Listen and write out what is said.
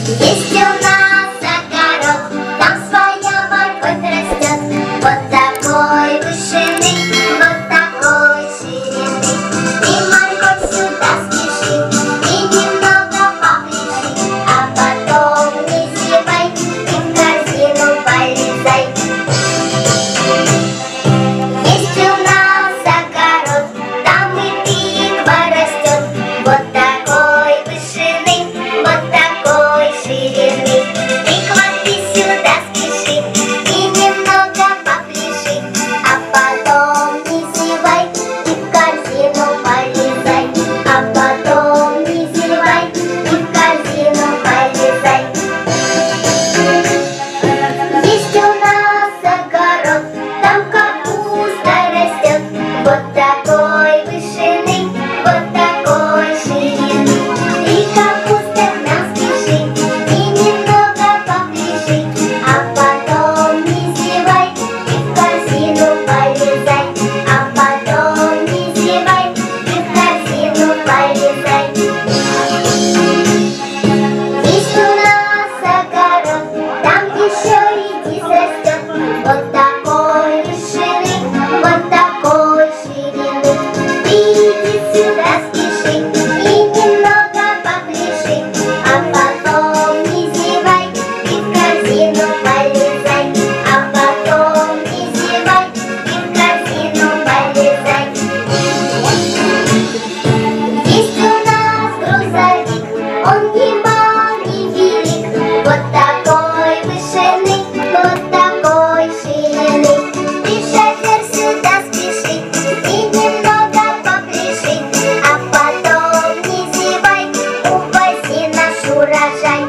Есть у нас огород, там своя морковь растет. Вот такой вышины, вот такой ширины. И морковь сюда спеши, и немного попляши, а потом не зевай, и в корзину полезай. Есть у нас огород, там и тыква растет. Вот такой вышины, вот такой ширины. Тыква, ты сюда спеши, и немного попляши, а потом не зевай, и в корзину полезай. А потом не зевай, и в корзину полезай. Есть у нас огород, там капуста растет. Вот такой вышины, вот такой ширины. И капуста к нам спеши, и немного попляши, а потом не зевай, и в корзину полезай. А потом не зевай, и в корзину полезай. Есть у нас огород, там еще редис растет. Вот такой вышины, вот такой ширины. Ты иди сюда спеши, и немного попляши, а потом не зевай, и в корзину полезай. А потом не зевай, и в корзину полезай. Есть у нас грузовик, он не мал, не велик. Вот такой вышины, вот такой ширины. Ты, шофер, сюда спеши, и немного попляши, а потом не зевай, увози наш урожай.